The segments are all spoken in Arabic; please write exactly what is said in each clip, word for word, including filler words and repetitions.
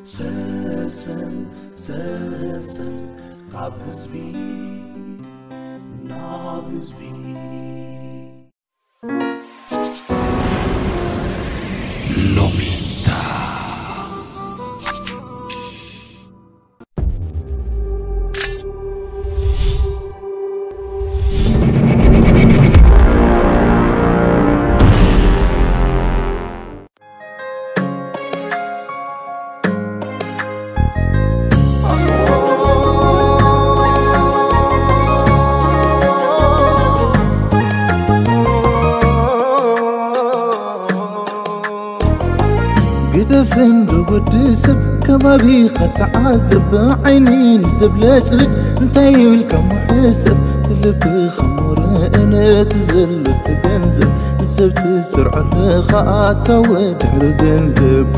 ساسن ساسن قاب حزبي ناب حزبي لوميتا فندو قدسب كما بيخت عازب عينين زبلت لك انتي والكم حسب اللي خمر انا تزل تجنزب نسب تسرع الخاطة ودحر جنزب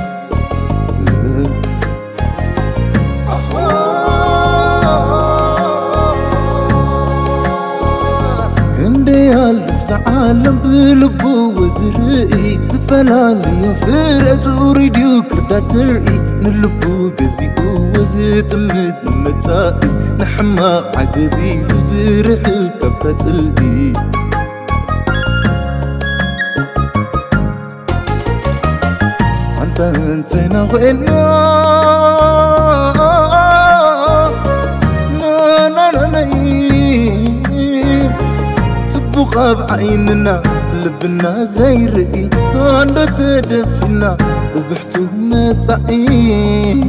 كندي هالبز عالم بلبو وزرقي تفلالي فرقت وريديو كردات زرقي نلبو قزيقو وزيت مد متائي نحماق عقبي وزرح كبتات البي انت انتينا وإنا نا نا نا نا تبقى بعيننا لبنا زي رقي عندو تدفنا وبحتو متعين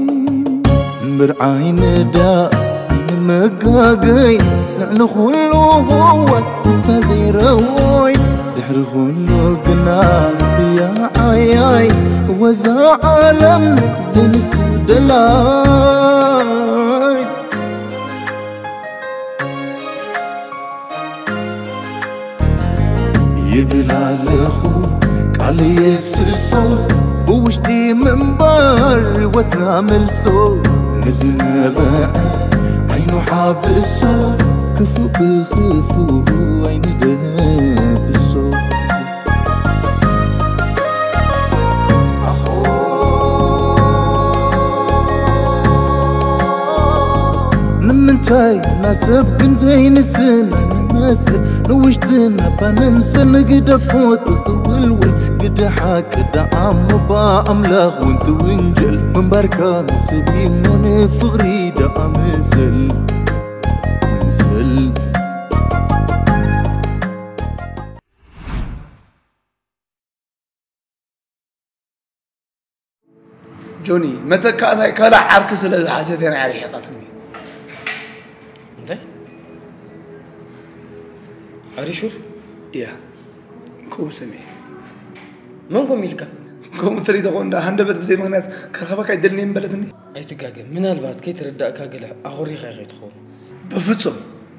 مرعين دا عين مقاقي نعلو خلو هوس نسا زي رواي دحر خلو قنا بيا عاي وزا عالم زي نسو دلاي يبلا لخو قال يفسسو بوشتي منبر وترامل سو نزل بقى عينو حابسو كفو بخفو عين دهبسو نمنتاي ناسب كنتي نسنا نمسل نوشتنا بنمسل قد فوت الولول قد حاك دعم با أملاخ وانت وانجل من بركة مسبي من فغري دعم مسل مسل جوني متى كذا كذا عركس اللي حسيتين على حقتني عريشور؟ يا كوم سمي من كوم ميلكا؟ كوم تريد أقول ده هندبت بزي مغنات كرخبك يدلني مبلتني أي تجاجل من البعض كي تردأ كاجل أغوري خير يدخل بفتهم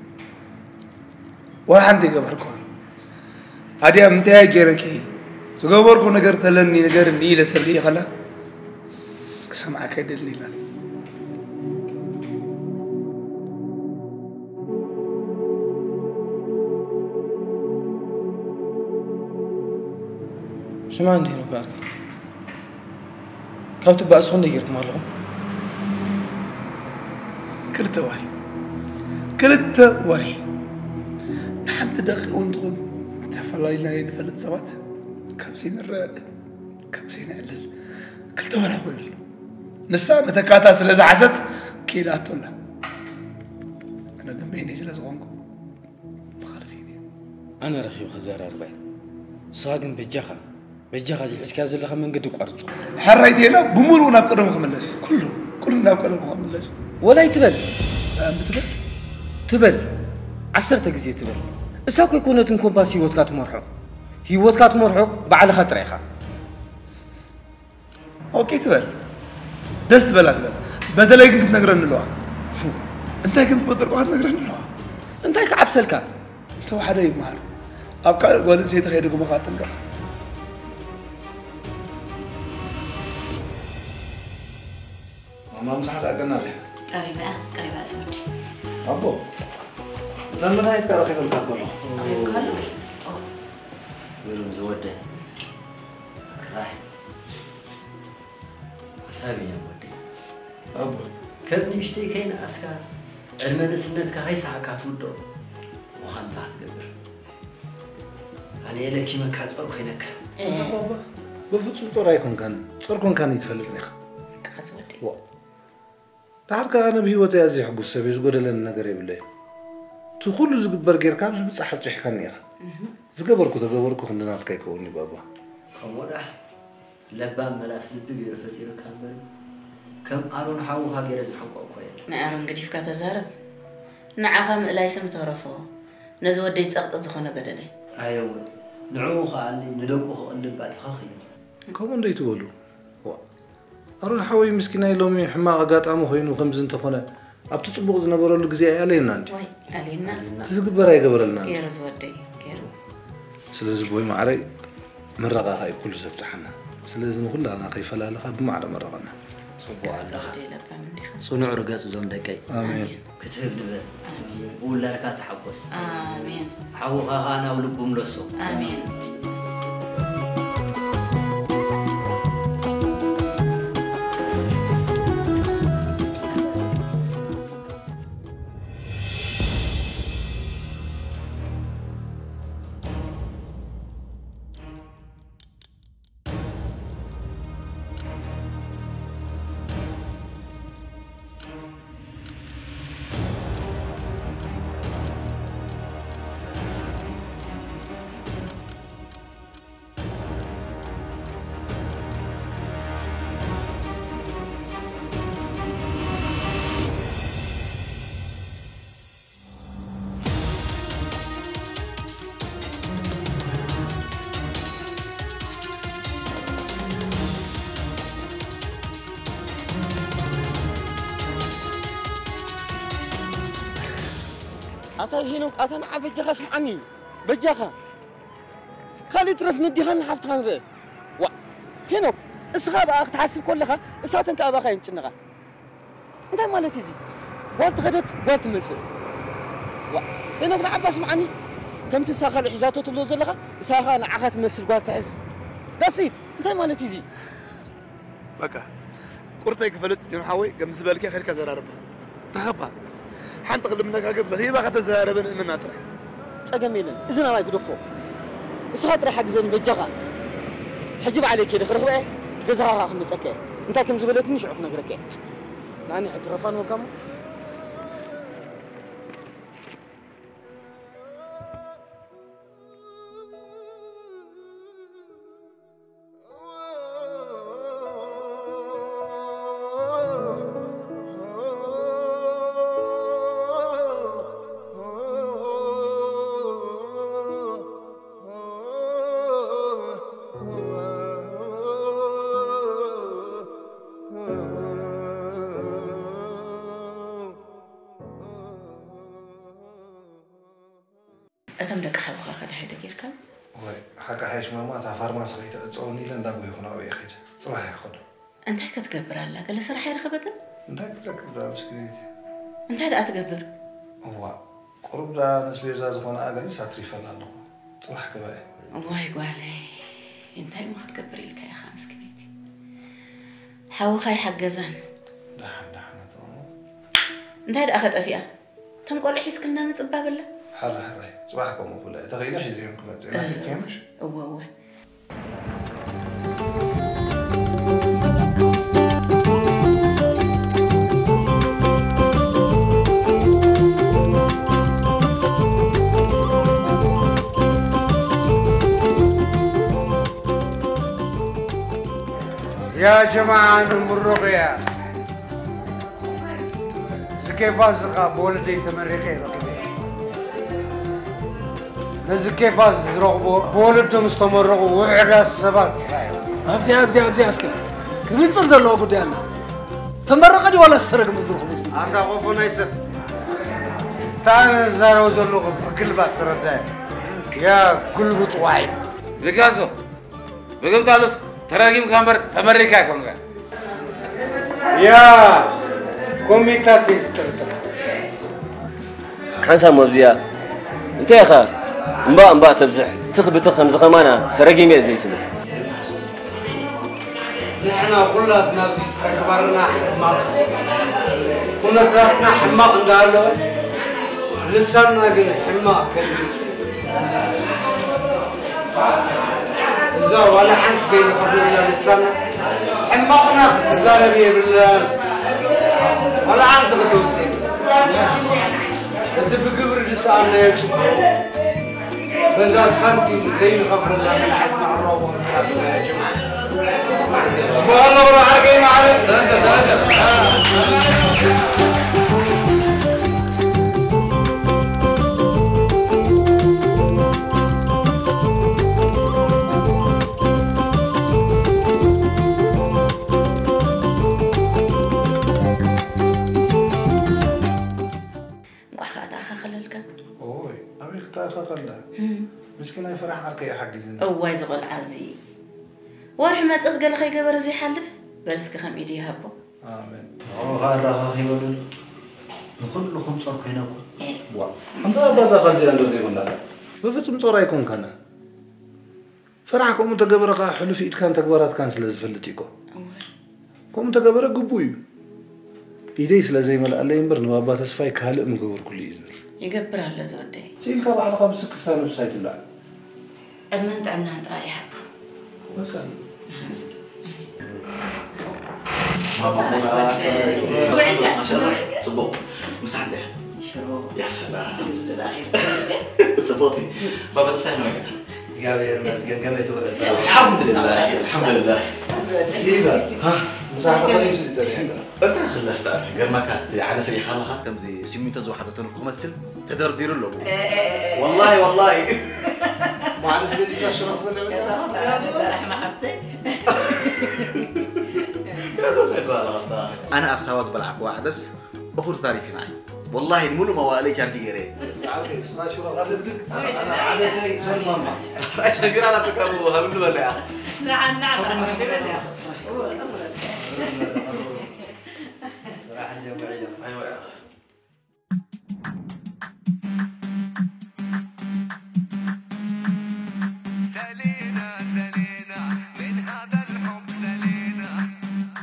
ولا عندي قبر كون هذه أمتى جركي سقبر كون نجار ثلني نجار نيل سبلي خلا سمعك يدلني لازم شو ما عندي هنا كارك كابت بأس خندي جرت مالهم كلت وري كلت وري نحن تدخل وندخل تفعل لنا نفلت سوات كابسين الرق كابسين علل كلت وري أقول نسا متى كاتا سلزة عزت كيلات ولا أنا دمبيني سلزة غونكو بخارسيني أنا رخي وخزار أربعين صاقم بالجخا بيجي زي إسكاز اللي خمن قد يقارص. حرّيتي له بمرو نابقر مخملس كله كله نابقر مخملس. ولا يتبل. بتبل. تبل. عشرة جزية تبل. إساكو يكون تنكم باس هيوت كات مرحو. هيوت كات مرحو بعد خطر يا خا. أوكي تبل. دس بلا تبل. بدل يمكن تنقرن اللوها. أنت كنت بدر واحد نقرن اللوها. أنت هيك عبسلك. أنت واحد يمهر. أبقى قول زي تخيلكم مخاطن كذا. ماما صح لا قلنا له قريبة قريبة أسود أبو لما نهاية كذا خير الكابولا كله بيرم زودة راح حسابي يا ودي أبو كم نشتي كين أسكا علمنا سنتك هاي ساعات ودو وخان تحت قبر أنا إلك كيما كاتور كينك بابا بفتش بطرايكم كان صوركم كان يتفلتني كاز ودي وا تعرف أنا بهوتي أزي حق السبيس قول لنا نقري بالله تقول زقبر غير كابس بتصحب تحكني زقبركو تقبركو خندنا تكيكوني بابا كمودا لبام ملاس لبي يرفتي كامل كم أرون حاو هاجر زحقوا كويل نعم قديش كات زارب نعخم لا يسمى تعرفه نزود ديت سقط زخنا قدده أيوة نعوخ عني ندوقه اللي بعد خاخي كم ديت تقولوا وا أرون حاوي مسكينة لومي حما قات أمو خينو خمسين تخونه أبتصبغ زنبرو لجزء علينا أنت وي علينا تزقبر أي قبر لنا كير زودي كير سلازم بوي معري مرقة هاي كل سبتحنا سلازم كلها أنا كيف لا لقى بمعرة مرقنا صبوا على زودي لبا من دي صنع رقص زوم دكاي آمين كتب نبر ولا ركات حقوس آمين حاو خانا ولبهم لسو آمين أتا هينوك أتا نعب بجاخا اسمعني بجاخا خالي ترف نديها نحفت خانزي وا هينوك اسخا بقى تحسب كلها اساتن كابا خاين تشنغا انت مالتي زي والت غدت والت ملص وا هينوك نعب اسمعني كم تساخا الحزاتو تبلو زلخا اساخا نعخا تمسل قال تحز دسيت انت مالتي زي بقى قرطي كفلت يوم حاوي قم زبالك خير كزرارب رخبها حنت قلب نقاقب مغيبة قد زهربن إننا ترى سأجميلن إذن ما يقدفوا إسقاط رح حجزن بجغا حجب عليك يا خرخ بقى جزها راح متسكر أنت كم زبلت مش عقنا قركة نعني حج رفان وكم أتم لك حبغا خد حيدا كيركم؟ وي حقا حيش ماما تا فارماس غيت تصوني لن داغو يخنا وي خيت صباح ياخذ أنت هيك تقبر الله قال صراحة يرخبتن؟ انت تركب دا مسكينتي أنت هذا أتقبر؟ هو قرب دا نسبي زاز غنا اغني ساتري فلا الله صباح كباي واي قالي أنت ما تقبري لك يا خامس كبيتي حاو خاي حجزان دحن دحن أنت هذا أخذ أفيا تم قول حيس كلنا نصبها بالله حر حر صباحكم ولا تغير حزين كلها زين في كيمش هو هو يا جماعة المرقية زكيف أزغى بولدي تمرقي رقبي نزكيف أزرق بولدهم استمرقوا وعلى السبات أبزي أبزي أبزي أسكر كذي تصل له قدامنا استمرقني ولا استرق مزرق مزبوط أنت خوفو نيسر تعال زارو زلوغ بقلبات ترداي يا قلبط واحد بيكاسو بيقوم تالوس تراجم كامبر تمريكا كونغا يا كوميتا تسترت حنسا مبزيا انت يا اخا انبا انبا تبزح تخبط خمس خمانه تراجم يا زيتنا نحن كلنا نفسي تكبرنا حماق كنا كنا حماق ندالو لسنا قلنا حماق كلبس زو ولا حنت زي قبلنا لسنا حماقنا تزالبي بالله ولا عم تغدو تسيب انت بقبر لسان نيتو بزا سنتي زي الغفر الله من حسن عروه يا جماعه والله ولا عرقين على دقه دقه خلا مش كنا يفرح على كي حجزنا أوه زغل عزي وارح ما تسقى لخي قبر زي حلف برسك خم إيدي هبو آمين أو غار راه يقولون نقول لكم صار كيناكم إيه وا أنت بس أقل زي عندو زي ولا بفتم صورة يكون كنا فرحكم متقبر قا حلو في إيد كان تكبرات كان سلز فلتيكو كم تقبر قبوي إيدي سلا زي ما الله ينبر نوابا تسفاي كهلا مقبر كل إذن يقبر على زودي سين كاب على خمس كفتان بسايت الله المنت عنا عند رايح وكان ما شاء الله صبوا مساعدة يا سلام صبوتي بابا تفهم الحمد لله الحمد لله ها مساعدة خليش زين انت خلصت غير ما كانت على سري خلها كم زي سميته زو حدتن خمسل تدردير له والله والله ما على سري فيها شرط ولا يا ما حفتي يا زلمه والله صح انا ابساوز بلعب واحدس بخور تعرفين معي والله الملو موالي شارجي غيري زعلني اسمع شو غلبتك انا على سري شو ماما عشان كده انا فكروا هبل ولا نعم نعم ايوه سلينا سلينا من هذا الحب سلينا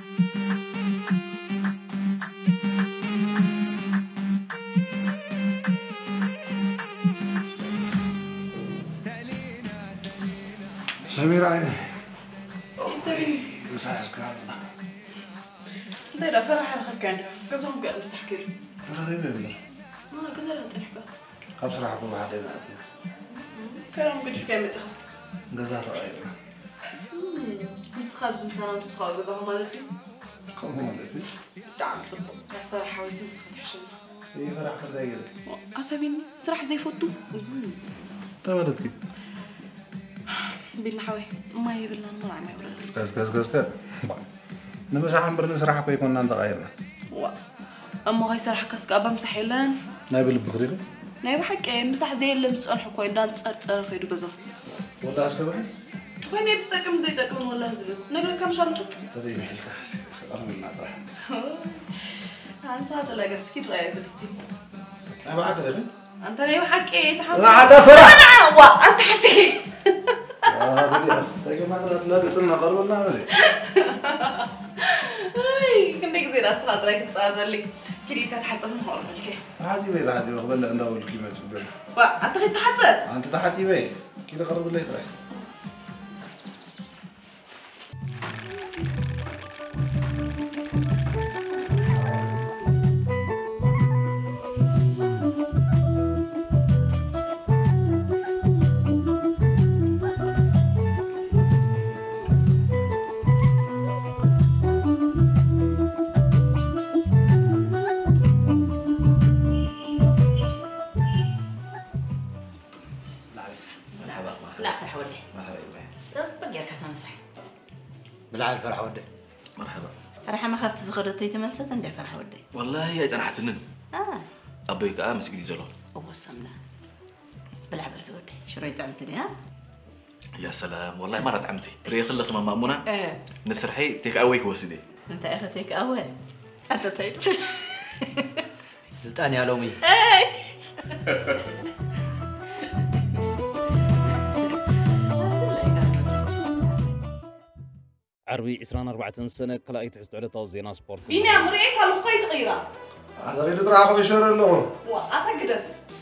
سمير عيني مساعدك الله دايرة فرح على خلف كان كزهم قال مسحكر رهيب بالله ما كذا لا تنحبه خمس راح اكون بعدين كلام قد في كلمة جزاه رأينا بس خابز مثلا تصخى جزاه مالتي كم هو مالتي تعال صبوا فرح حويس مسخ تحشم ايه فرح خداير أتابيني صراحة زي فوتو تمرتك بيلنا حوي ما يبلنا الملعب ما يبلنا كاس كاس كاس كاس نبغى صح نبرن صراحة بيكون نان تغيرنا وا أما هاي صراحة كاس كأبا مسحيلان نايب اللي بغريبة نايب حق مسح زي اللي مسأل حكوين دان تصير تصير خير جزاه ولا أسكبه خوي نبي استكم زي تكون ولا هزبه نقول كم شهر تدري محل كاسي أرمي الناطح عن ساعة لا قد كيد رأيت الستي أنا بعد غير أنت نايب حق إيه تحس لا عاد فرح أنا وا أنت حسي آه بدي أفتح ما قلت لا قلت لنا قرب ولا عملي هاي كنك زي رأس لا تراك تصادر لي كريت تحصل من هون ملكي حاجي بي حاجي وقبل أن أول كلمة تقول وا أنت غير تحصل أنت تحتي بي كده قرب ولا يقرأ بالعال فرح ودي مرحبا فرح ما خفت زغرتي تملست عندي فرح ودي والله يا جنحتنن اه ابيك اه مسجدي زلو وصلنا بالعبر زودي شريت عمتني ها يا سلام والله مرت عمتي ريخ اللي خما مامونه ايه نسرحي تيك اويك وسدي انت اخذتك اول انت طيب سلطان يا لومي ايه عربي عشرين أربعة سنة كلا يتحس على توزينا سبورت بيني عم رأيك على القيد غيره هذا غير تراقب بشهر اللغة وقعت قدف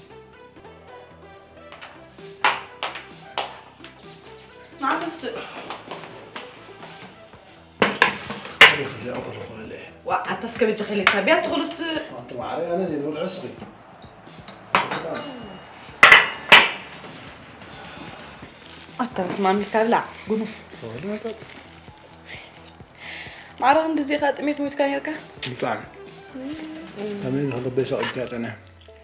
ما عم تسوق وقعت تسكب الجخيلة بيات تغل السوق انت معي انا زين والعصري أنت بس ما عملت كابلا قنوف صوري ما تات مع رغم دزي خات ميت موت كان يركا طعم تمين هذا بيسا قبتات أنا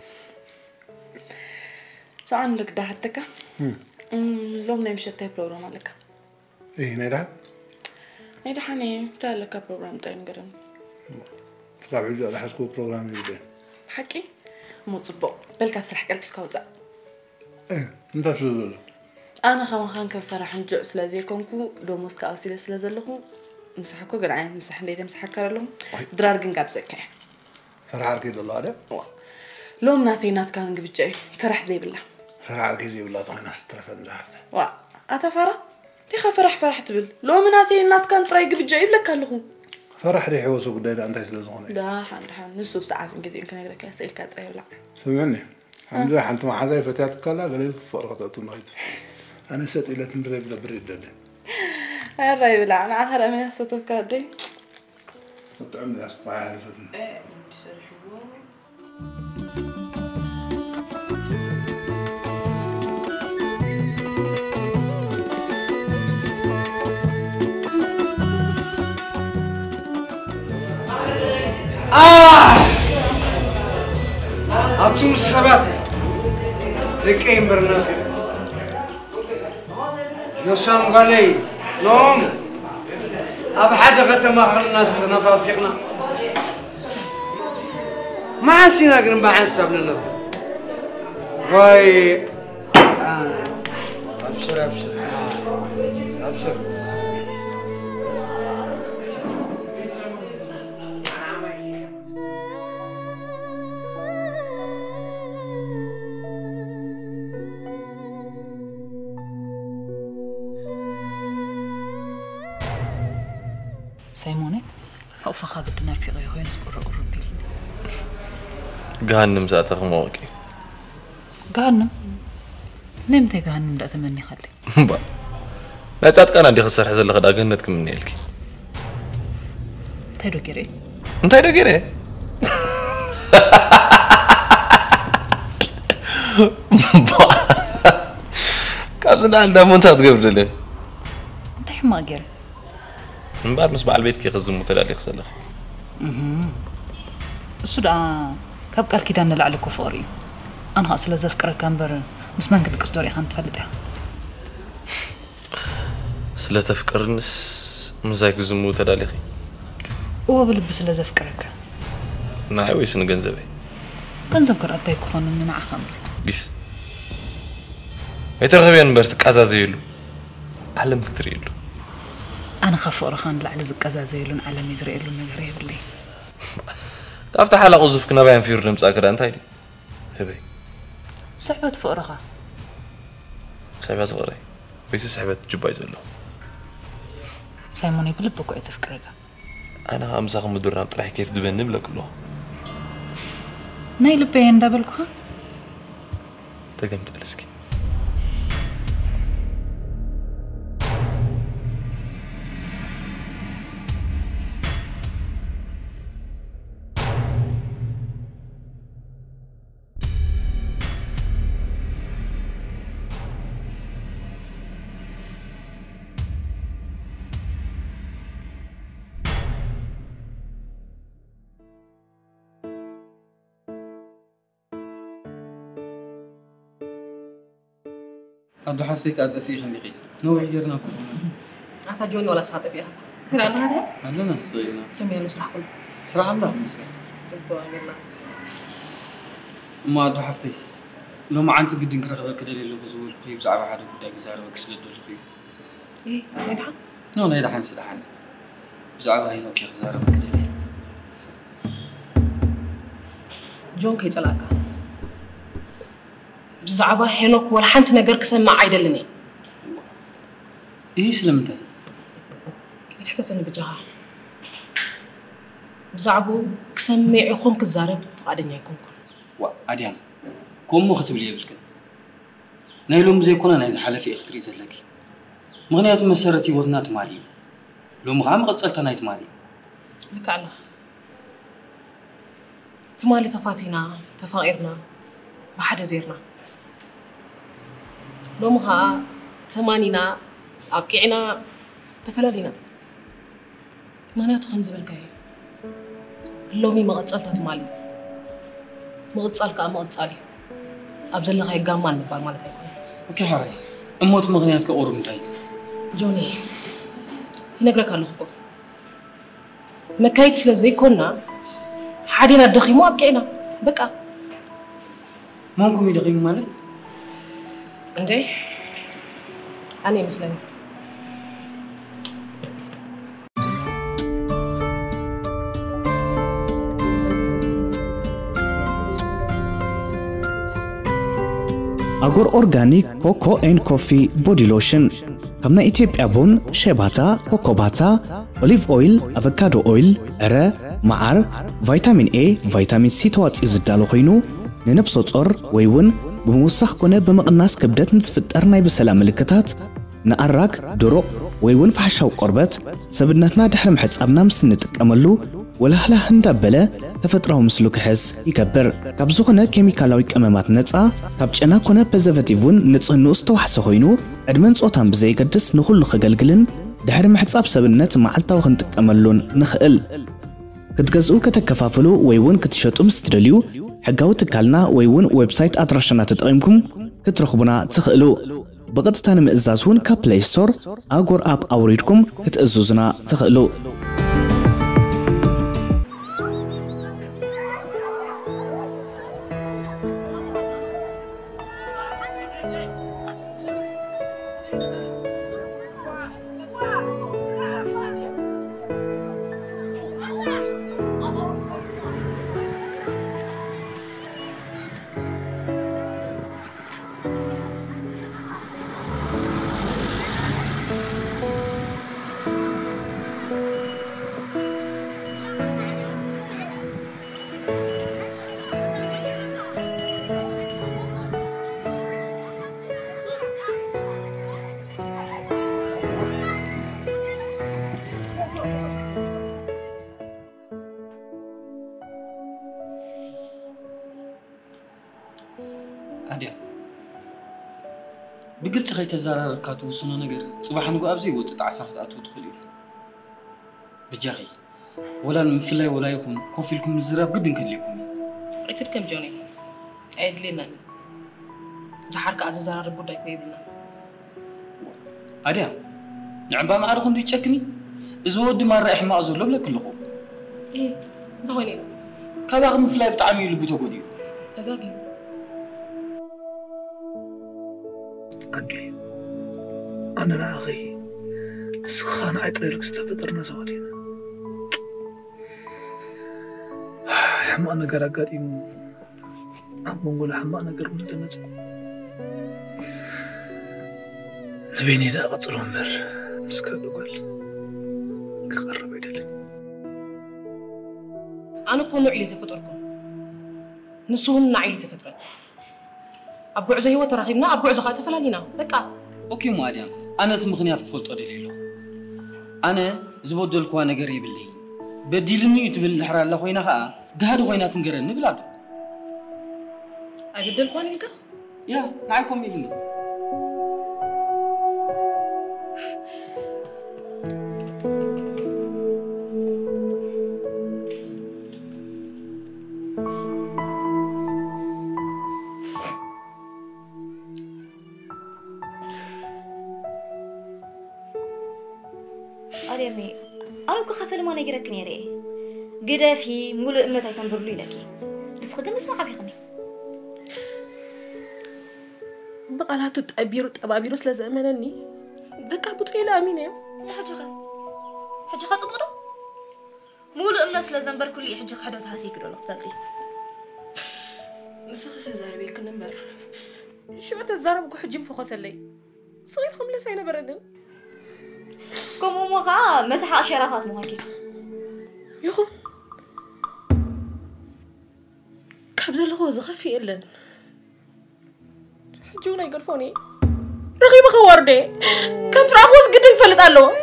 سأعن لك ده حتى كا لوم نمشي تاي بروجرام لك إيه نيدا نيدا حني بتاع لك بروجرام تاني قرن طلع بيجي على حسب بروجرام يبدأ حكي مو تصبق بل كابسر حكالت في كوزا إيه أنت شو تقول أنا خم خان كان فرح نجوع سلازي كونكو دو موسكا أصيل سلازلهم مسحكوا قرعين مسح ليلة مسح كارلهم درار جنقاب زكاة فرح عركي الله هذا لو مناثينات كان قبل جاي فرح زي بالله فرح عركي زي بالله طبعا ناس ترفن ذهب وا أتا فرح تيخا فرح فرح تبل لو مناثينات كان تراي قبل جاي بلك كلهم فرح ريحي وسوق داير أنت يسلزونه لا حن حن نص بساعة إنجزي يمكن أقدر كأسئلة كاتري ولا سمعني الحمد لله أنت مع زي فتاة كلا قليل فرقة تنايت أنا ست إلى تنبريب لبريد ده هاي ولا أنا آخر أمين أسفتو كادي تعمل أسبوع على فتن إيه بسرحوا آه أبتم السبت لكين برنافي يوسام قالي نوم أبحد ختم آخر الناس نفافقنا ما عسينا قرن بحسب لنا واي أنا أبشر أبشر أبشر سايموني حوفا خاقدنا في غير هين سكور أوروبي جهنم زاتك موكي جهنم نمتى جهنم لا ثمني خلي با لا زاتك أنا دي خسر حزل لقد أجنتك من نيلك تايدو كيري أنت تايدو كيري كابزنا عندنا منتهى تقبل لي أنت حما كيري من بعد مسبع البيت كي خزم متلالي خسلخ اها السوداء كاب قال كيدان نلعلو كفوري أنا أصلا زفكر كامبر مس من كنت قصدوري خان تفلتها سلا تفكر نس مزايك زمو تلالي خي هو بلبس لا زفكرك نعي ويس نجنزبي كنزب كرأتي كون من مع خامر بيس يترغبي نبرتك عزازيلو علم تكتريلو أنا خفور خان لعل زق عزازيلون على ميزريلون نجريه باللي كافت حالا قوزف كنا بيان فيور نمس أكرا أنت هيدي هبي صعبة فقرها صعبة صغيرة بيس صعبة جباي زلو سايموني بلبك وقت فكرك أنا أمزاغ مدرنا بطرح كيف دبن نبلا كلهم ناي لبين دابلكها تقمت ألسكي أدو حفتك أدفي خليقي نوع جرنا كل عتا جوني ولا ساعة فيها ترى أنا هذا عندنا صيغنا كم يلو سرح كله سرع الله مسك جبوا عندنا ما أدو حفتي لو ما عنده قد ينكر كده اللي بزول خيب زعبة حدا بدك زعبة كسل الدول خيب إيه نيدحن نو نيدحن سدحن زعبة هنا كي زعبة كده جون كي تلاقى بزعبة هناك ولا حنت نجار كسمع عيدلني إيه سلمتها تحتسني بجها بزعبو كسمع يكون كزارب فقادني يكون وا أديان كم مو ختم لي بالكن نايلوم زي كنا نايز حلفي اختري زلكي مغنيات مسرتي وذنات مالي لو مغام قصلت نايت مالي لك الله تمالي تفاتينا تفائرنا بحد زيرنا لو مغا تمانينا أبكينا تفلالينا مغنيات خمس بالكاي لومي ما قصلت تمالي ما قصلك ما قصالي أبزل لك يجمع نبال مالتي اوكي حراي اموت مغنيات كأورم تاي جوني ينقرك الله خو ما كايتش لزي كنا حدينا دخيمو ابكينا بقى ممكن يدخيمو مالت اندي انا مسلمي أجور أورجانيك كوكو إن كوفي بودي لوشن كمنا إثيوبيا بون شيباتا كوكوباتا أوليف أويل أفوكادو أويل أرا معار فيتامين A فيتامين C توات إزدالو خينو ننبسط أور ويون بموسخ كنا بمقناس كبدت نتفتر ناي بسلام ملكتات نقرق درو ويون فحشاو قربت سبدناتنا دحرم حدس أبنا مسنتك أملو ولا هلا هندبله تفترهم سلوك حس يكبر كابزوخنا كيميكالاوي كمامات نصا كابچنا كونه بزفتيفون نصنو استوحسه خوينو ادمن صوتان بزي قدس نخلو خغلغلن دحر محصاب سبنت معلتاو خنتقملون نخእል كتغزو كتكفافلو ويون كتشطو مستدليو حقاو تكالنا ويون ويب سايت ادراشنا تطقمكم كترخبونا تخئلو بقطتا نمئزازون كبلاي ستور اغور اب اوريدكم كتأزوزنا تخئلو أديا بقلت خي تزارر كاتو سنو نجر صباح نقول أبزي وتت عصرت أتو تخليه بجاغي ولا نفلي ولا يخون كوفي لكم الزراب قد نكليكم عيتلكم جوني عيد لنا جحرك عز زارر بوداي كويبنا أديا نعبا ما عرفون دي تشكني إذا ودي ما رايح ما أزور لبلا كلكم إيه ده ويني كباغ مفلاي بتعامي اللي بتوجدي تجاجي أدري أنا لا أخي سخان عطري لك استفترنا زواتينا حم أنا قرقاتي أم نقول حم أنا قرب من دنت نبيني دا قطلهم بر مسكال قول كقرب يدلي أنا كون نوعي تفتركم نسون نعيلي تفترك أبو عزة هو تراخيبنا أبو عزة خاطف لنا بقى أوكي مادام أنا تمخنيات فولت أدليلو أنا زبود الكوانا قريب اللي بديلني يتبل الحرال الله خوينا خا قهدو خوينا تنقرن نبلادو أبدل الكوانا لك يا معكم يبني أريمي أنا كخفل ما نجرك نيري قدا في مول أمة تنبر لي لكي بس خدم اسمع في خمي بقى لها تتأبير وتأبابير وسلا زمنني بقى بطيلة أمينة لا حجة خا حجة خا تمرة مول أمة سلا زنبر كل حجة خا دوت هاسي كده لطفلتي نسخ خزارة بيلك النمبر شو عت الزارة بكو حجم فوق سلي صغير خملة سينا بردن كم موقع مسح أشياء مهاجي يخو كابز اللي هو زخفي إلا حجونا يقرفوني رغيب خوردي كم تراخوس قد انفلت قالوا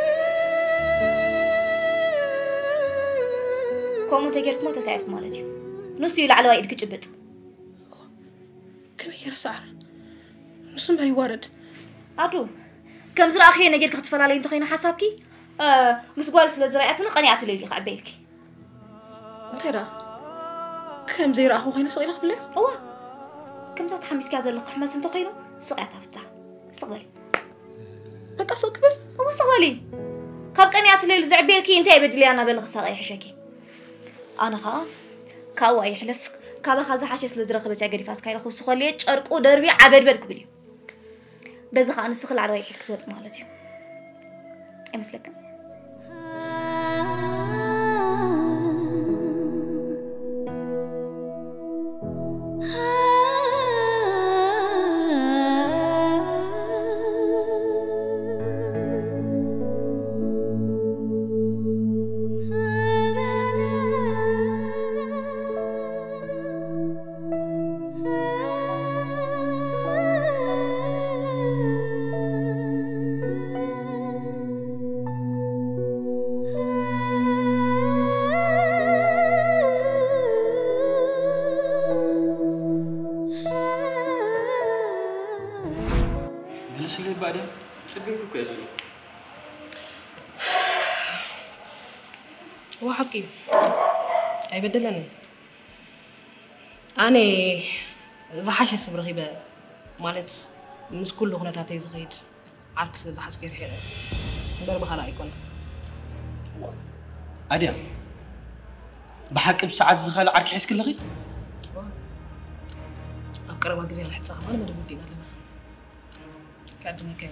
كم تجرك ما تسعف مالتي نص يلا على وايد كجبت كم هي رسعر نص مري وارد أدو كم زرع أخي نجرك تفعل علي أنت خينا حسابكي آه مسقال سل زرعتنا قنيعة ليلي قعبيلك خيرا كم زي رأخو خينا صغيرة قبله هو كم تتحمس كذا اللي حماس أنت خيره صقعتها فتح صقبلي لك أصقبل هو صقبلي كاب قنيعة ليلي زعبيلكي أنت يبدلي أنا بلغ صغير حشاكي أنا خا كاو أي حلف كابا خازا حاشي سل زرق بس أجري فاس كايلا خوس خليه شرق ودربي عبد برك بلي بس خا أنا سخل على وايد حسكت مالتي أمسلك بعدين تصدقوا كويس هو حكي أي بدلني أنا إذا حاشة صبر غيبة مالت مش كله هنا تعطي زغيد عكس إذا حاس كير حيرة درب خلا يكون أديا بحق بساعات زغال عرك حس كل غير أقرب وقت على حساب أنا ما بدي لنا كأنه كيف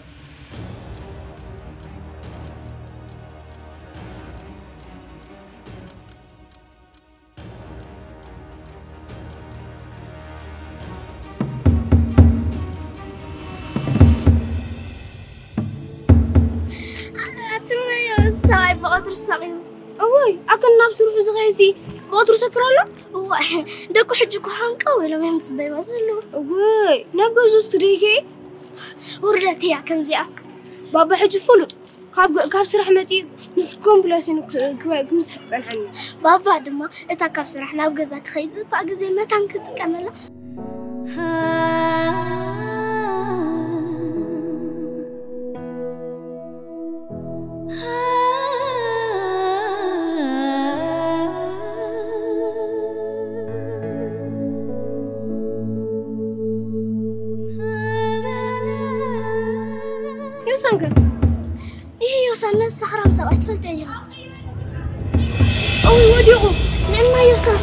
بقطر الساقيو أوي أكن نابس روح زغيسي بقطر سكرالو أوي دكو حجكو حنقو ولا ما يمتبي وصلو أوي نبغى زوستريكي وردت هي كم زياس بابا حج فلوت كاب كاب سرح متي مس كومبلاسين كمس حسن عني بابا دما إتا كاب سرح نبغى زات خيزة بقى زي ما تانك تكمله إيه يوصل نص صخرة مسويت فلت أجرا أوي وديعو نعم ما يوصل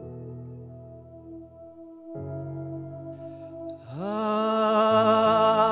Ah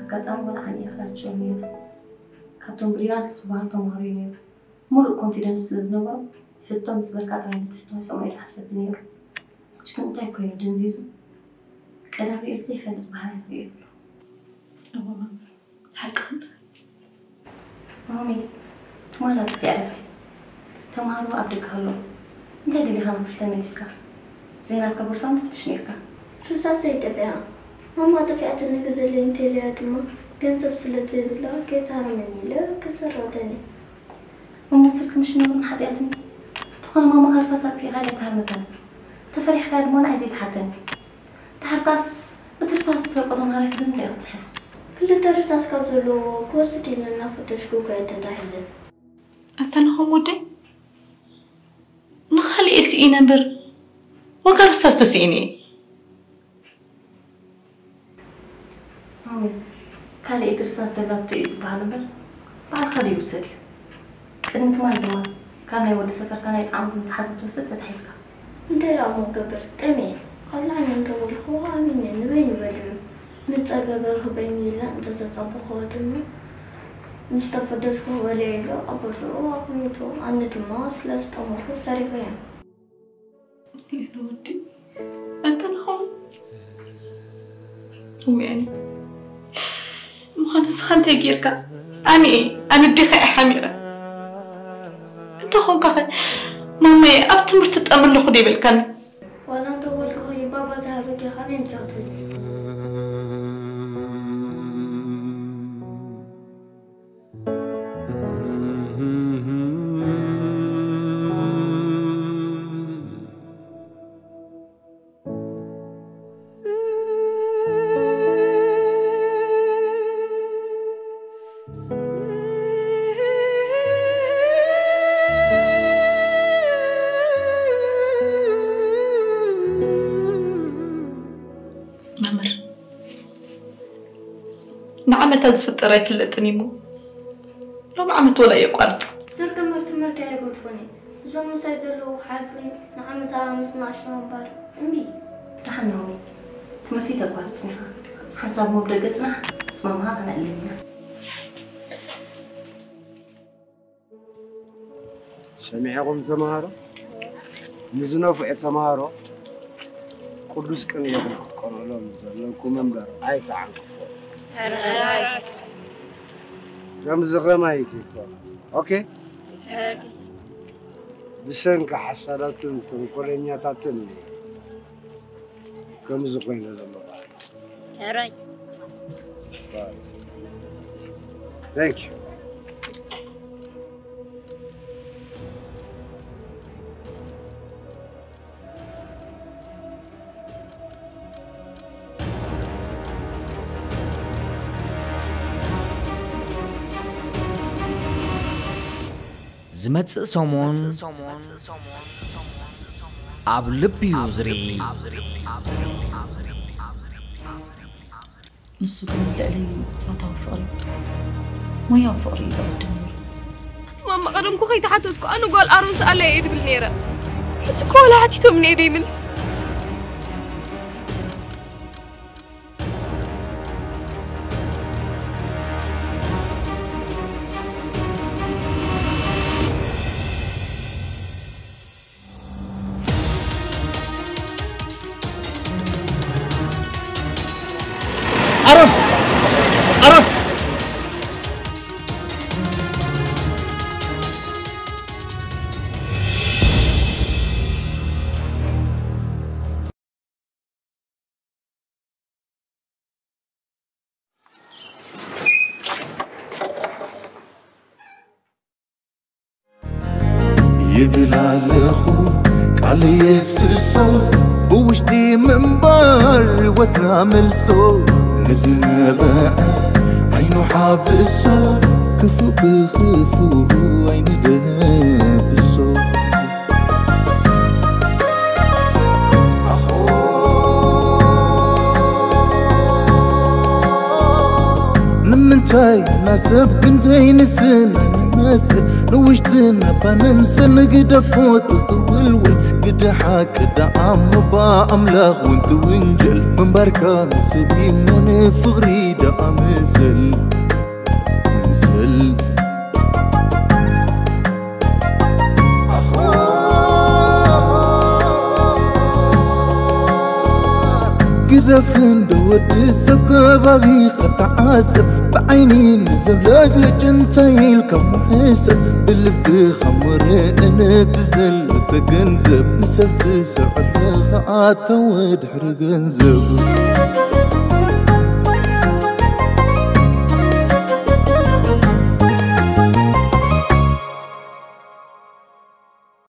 أكتر ولا عني أخذت شغلي كابتن بريات سبحان تمهرين ملء confidence لزنبر حتى مسبك عطاني تحتها سمعي الحسب نير شكون تاكل دنزيزو كذا بير زي فلت بهاي بير أوه حقا مامي تمالا بس عرفتي تمهرو أبدك هلو انت اللي خلنا في تميسكا زينات كبرسان تفتشنيركا رصاصة يتفعها ماما دفعت النجزة اللي انت اللي هتما كنسب سلسلة بالله كيت هرمني لا كسرتني ومصرك مش نور حدياتني تقول ماما خرصة في غالية هرمتني تفرح غير مون عايز يتحدني تحرقاس بترصاص تسرقطهم هرس بمدي أتصحف كل ترصاص كابزلو كوستي لنا فتشكوك يتتحزن أتنهم ودي نخلي اسئي نمبر وكرصاص تسئيني مامي كالي إترسال زلات تيز بهالبل بعد خلي يوسري كلمة مال دمار كان يود سكر كان يتعامل متحزت وستة تحسكا انت رامو قبر تمي قبل عن ينطول هو عامين نبين بدلو نتساقبه بيني لا انت تتصبخه دمي مستفدسكو وليلو أبرزو وقميتو عنتو ماس لاستمرو سريقيا يا ودي أنت نخون ويعني مهندس خانتي جيركا أني أنا دخي حميرة أنت خون كخي مامي أبتمر تتأمل لخدي بالكن ولا أنت والله يا بابا ذهبك يا خانين تغطي نعمة تزفترك لتنيمو لو عمت ولا يقارط سرق مرت مرت يا قطفني زوم سايزلو حالفني نعمة مسنا عشرين بار امبي رحنا نومي تمرتي تقارط سنها حساب مو بدقتنا بس مامها أنا قلبنا سمعكم تمهارو نزنا فوق تمهارو قدوس كان يقول قولهم زلكم منبر أي تعانكم هراي كم زغما يكفى اوكي بسنك حصلات تنقلنيا تاتني كم زغين لما هراي Thank you. زمت سومون عب لب يوزري نسو كان لألي صوتا وفقري ما يوفقري إذا قدمني ماما قدمكو خي تحتوتكو أنا قول أروس على يد بالنيرة حتكو ولا حتيتو من يدي منس عرب عرب يبلع لخو قال يفسسو بوشتي منبر وتنامل سو نزنبا عينو حابسو كفو بخفو عين دهبسو من منتاي ناسب كنتين السنة نمثل نوشتنا بننسى نقدر فوت الخولول قد حاك دعم با أملاخ وانت وانجل من بركة مسبي من فغري دعم مثل مثل قد فين دود السبق بابي خط عاسب بعيني نزبلك لجنتي كم حسب باللب خمر انا تزل تجنزب نسبت سرعة خاطة ودحر جنزب